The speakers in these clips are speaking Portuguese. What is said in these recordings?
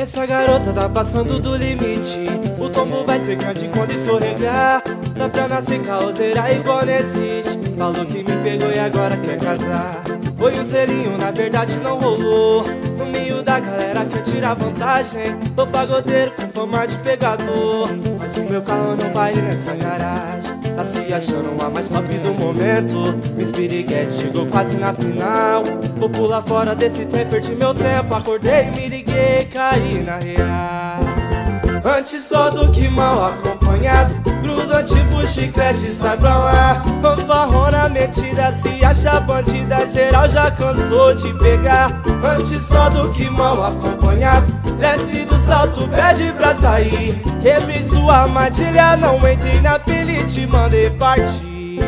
Essa garota tá passando do limite. O tombo vai ser grande quando escorregar. Dá pra nascer caoseira igual não existe. Falou que me pegou e agora quer casar. Foi um selinho, na verdade não rolou. No meio da galera quer tirar vantagem. Tô pagodeiro com fama de pegador, mas o meu carro não vai nessa garagem. Tá se achando a mais top do momento. Miss Piriguete chegou quase na final. Vou pular fora desse trem, perdi meu tempo. Acordei, me liguei, caí na real. Antes só do que mal acompanhado, gruda tipo chiclete, sai pra lá. Fanfarrona metida, se acha bandida, geral já cansou de pegar. Antes só do que mal acompanhado, desce do salto, pede pra sair. Quebre sua armadilha, não entre na pilha e te mandei partir.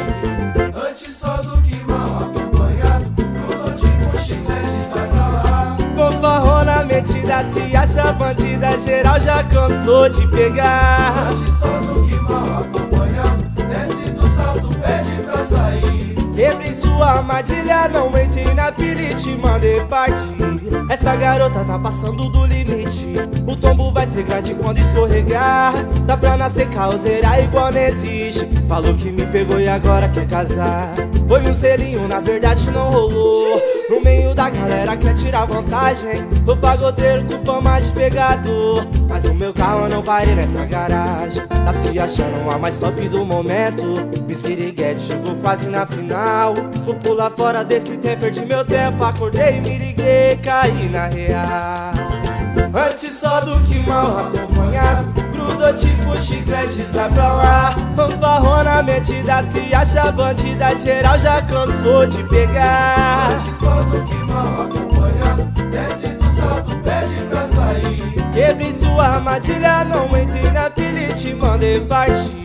Antes só do que mal acompanhado, gruda tipo chiclete, sai pra lá. Fanfarrona metida, se acha bandida, geral já cansou de pegar. Antes só do que mal acompanhado, desce do salto, pede pra sair. Quebre sua armadilha, não entre na pilha e te mandei partir. Essa garota tá passando do limite. O tombo vai ser grande quando escorregar. Dá pra nascer caoseira igual não existe. Falou que me pegou e agora quer casar. Foi um selinho, na verdade não rolou. No meio da galera quer tirar vantagem. Tô pagodeiro com fama de pegador, mas o meu carro não pare nessa garagem. Tá se achando a mais top do momento. Miss Piriguete chegou quase na final. Vou pular fora desse tempo, perdi meu tempo. Acordei, me liguei, caí na real. Antes só do que mal acompanhado, grudou tipo chiclete, sai pra lá. Fanfarrona metida, se acha bandida, geral já cansou de pegar. Antes só do que mal acompanhado, desce do salto, pede pra sair. Quebre sua armadilha, não entre na pilha e te mandei partir.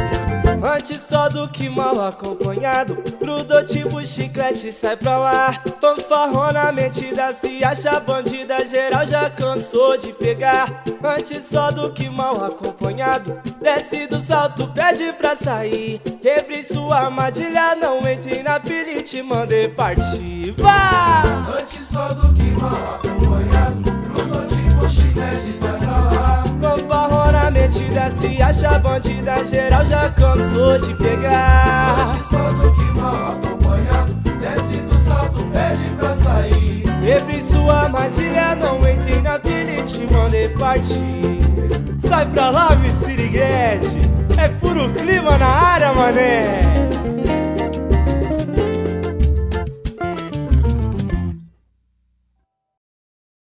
Antes só do que mal acompanhado, grudou tipo chiclete, sai pra lá. Fanfarrona metida, se acha bandida, geral já cansou de pegar. Antes só do que mal acompanhado, desce do salto, pede pra sair. Quebre sua armadilha, não entre na pilha e te mandei partir. Vá! Antes só do que mal acompanhado, grudou tipo chiclete, sai pra lá. Fanfarrona metida, se acha bandida, geral já cansou de pegar. Antes só do que mal acompanhado, desce do salto, pede pra sair. Quebre sua armadilha, não entre na pilha e te mandei partir. Sai pra lá, Miss Piriguete, é puro clima na área, mané.